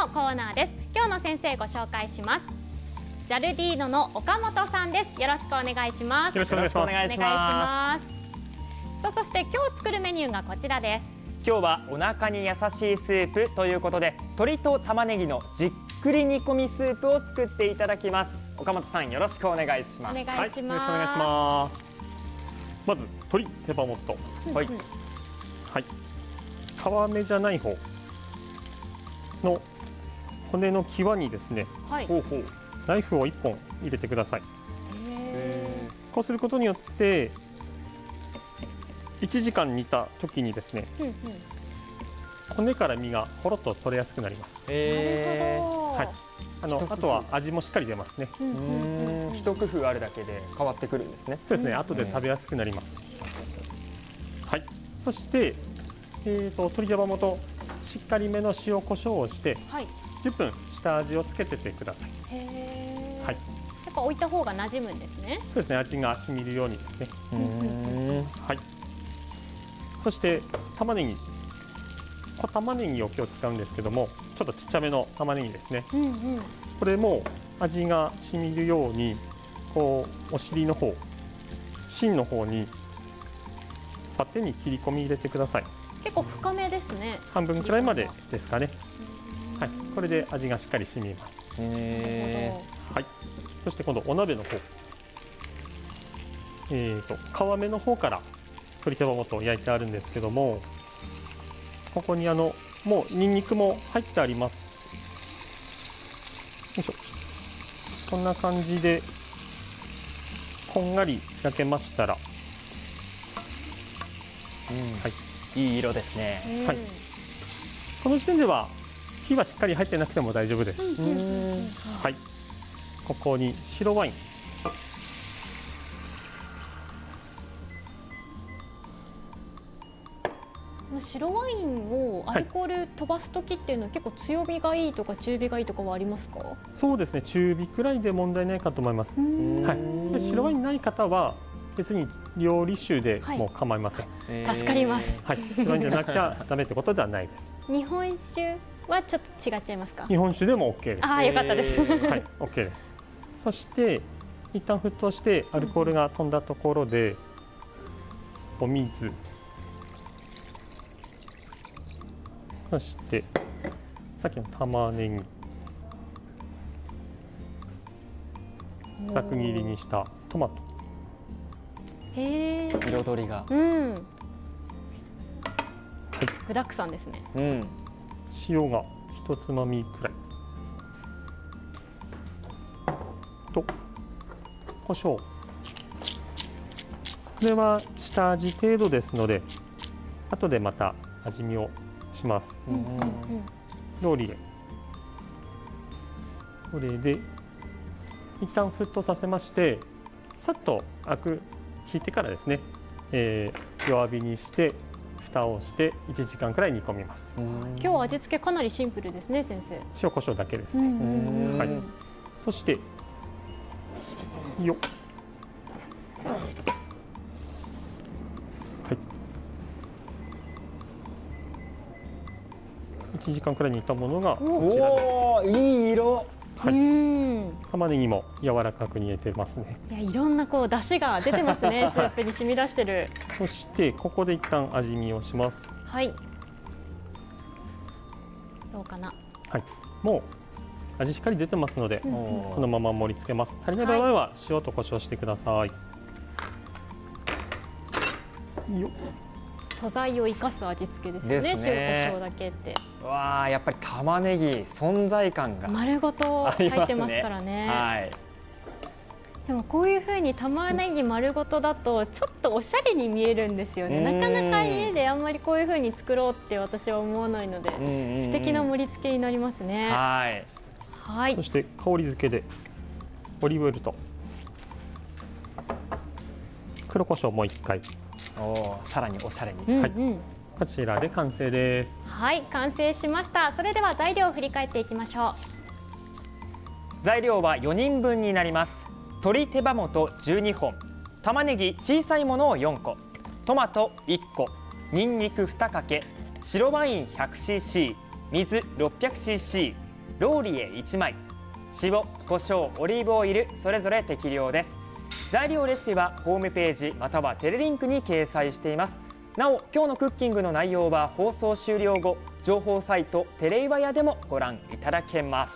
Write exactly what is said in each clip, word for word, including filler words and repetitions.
のコーナーです。今日の先生ご紹介します。ジャルディーノの岡本さんです。よろしくお願いします。 よろしくお願いします。 お願いします。さあ、そして今日作るメニューがこちらです。 今日はお腹に優しいスープということで、鶏と玉ねぎのじっくり煮込みスープを作っていただきます。岡本さん、よろしくお願いします。 お願いします。 はい、よろしくお願いします。まず鶏手羽元、 はい、 はい、皮目じゃない方の骨の際にですね、 はい、 ほうほう、 ナイフをいっぽん入れてください。 へこうすることによっていちじかん煮た時にですね、 うんうん、 骨から身がほろっと取れやすくなります。 へはい、あのあとは味もしっかり出ますね。 うんうんうん、 一工夫あるだけで変わってくるんですね。 そうですね、後で食べやすくなります。はい、そして、えー、と鶏手羽元しっかりめの塩コショウをして、 はい、 じゅっぷん下味をつけててください。 へー、 はい、 やっぱ置いた方が馴染むんですね。 そうですね、味が染みるようにですね。 うーん、 はい、そして玉ねぎ、小玉ねぎを今日使うんですけども、ちょっとちっちゃめの玉ねぎですね。 うんうん、 これも味が染みるように、こうお尻の方、芯の方に縦に切り込み入れてください。 結構深めですね。 半分くらいまでですかね。はい、これで味がしっかり染みます。 へはい、そして今度お鍋の方、えーと皮目の方から鶏手羽元を焼いてあるんですけども、ここにあのもうニンニクも入ってあります。よいしょ、こんな感じでこんがり焼けましたら、 ー、うん、 はい、 いい色ですね。 うん、 はい、この時点では火はしっかり入ってなくても大丈夫です。 うんうんうんうん、 はい、ここに白ワイン、 白ワインをアルコール飛ばす時っていうのは結構強火がいいとか中火がいいとかはありますか？ そうですね、中火くらいで問題ないかと思います。はい、で白ワインない方は別に料理酒でも構いません。 はい、助かります。 はい、白ワインじゃなきゃダメってことではないです。 日本酒はちょっと違っちゃいますか？ 日本酒でも OK です。 ああ、よかったです。 はい、OK です。そして一旦沸騰してアルコールが飛んだところで、お水、そしてさっきの玉ねぎ、ざく切りにしたトマト、 へえ、 彩りが、 うん、 はい、 具沢山ですね。 うん、 塩が一つまみくらいと胡椒。これは下味程度ですので、後でまた味見をします。 うんうんうん、 ローリエ、これで一旦沸騰させまして、さっとアク引いてからですね、えー、弱火にして蓋をしていちじかんくらい煮込みます。 今日味付けかなりシンプルですね、先生。 塩コショウだけですね。はい、そしてよっ、はい、いちじかんくらい煮たものがこちらです。 おー、いい色。 はい、 うん、 玉ねぎも柔らかく煮えてますね。 いや、いろんなこう出汁が出てますね。スープに染み出してる。 そしてここで一旦味見をします。 はい。どうかな。 はい、もう味しっかり出てますので、 うん、 このまま盛り付けます。足りない場合は塩と胡椒してください。よっ、 素材を生かす味付けですよね。 ですね。 塩コショウだけって。 わあ、やっぱり玉ねぎ存在感が丸ごと入ってますからね。 はい。 でもこういう風に玉ねぎ丸ごとだとちょっとおしゃれに見えるんですよね。なかなか家であんまりこういう風に作ろうって私は思わないので、素敵な盛り付けになりますね。 はい。 はい。 そして香り付けでオリーブオイルと黒胡椒もう一回。 おー、さらにおしゃれに。 うんうん、 はい、こちらで完成です。 はい、完成しました。それでは材料を振り返っていきましょう。 材料はよにんぶんになります。鶏手羽元じゅうにほん、玉ねぎ小さいものをよんこ、トマトいっこ、にんにくにかけ、白ワイン ひゃくシーシー、水 ろっぴゃくシーシー、 ローリエいちまい、塩、胡椒、オリーブオイルそれぞれ適量です。材料レシピはホームページまたはテレリンクに掲載しています。なお今日のクッキングの内容は放送終了後情報サイトテレイワヤでもご覧いただけます。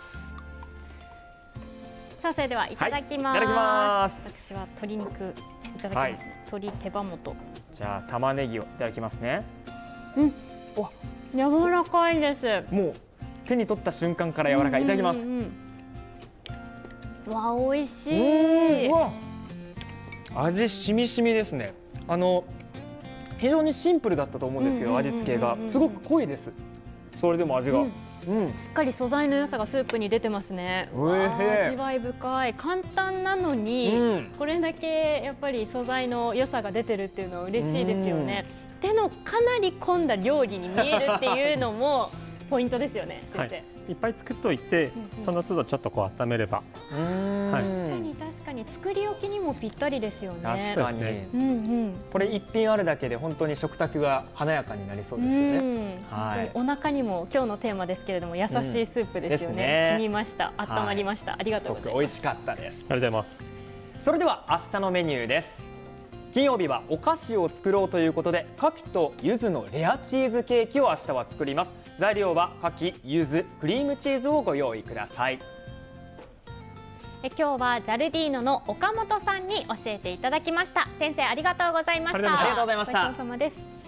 さあそれではいただきます。 はい、いただきます。 私は鶏肉いただきます、ね。はい、鶏手羽元。 じゃあ玉ねぎをいただきますね。 うん。わ、柔らかいです。 もう手に取った瞬間から柔らかい。いただきます。 うんうん、わ、美味しい。 うわ、味しみしみですね。あの非常にシンプルだったと思うんですけど、味付けがすごく濃いです。それでも味が。うんうん、しっかり素材の良さがスープに出てますね。味わい深い。簡単なのに、うん、これだけやっぱり素材の良さが出てるっていうのは嬉しいですよね。手のかなり込んだ料理に見えるっていうのもポイントですよね、先生。はい、 いっぱい作っておいて、うんうん、その都度ちょっとこう温めれば。 はい、確かに確かに作り置きにもぴったりですよね。 確かに。うんうん、これ一品あるだけで本当に食卓が華やかになりそうですよね。 はい。お腹にも今日のテーマですけれども優しいスープですよね。うん、ね、染みました。温まりました。はい、ありがとうございます。すごく美味しかったです。 ありがとうございます。 それでは明日のメニューです。金曜日はお菓子を作ろうということで、牡蠣と柚子のレアチーズケーキを明日は作ります。材料は牡蠣、柚子、クリームチーズをご用意ください。 え今日はジャルディーノの岡本さんに教えていただきました。先生ありがとうございました。 ありがとうございました。 ごちそうさまです。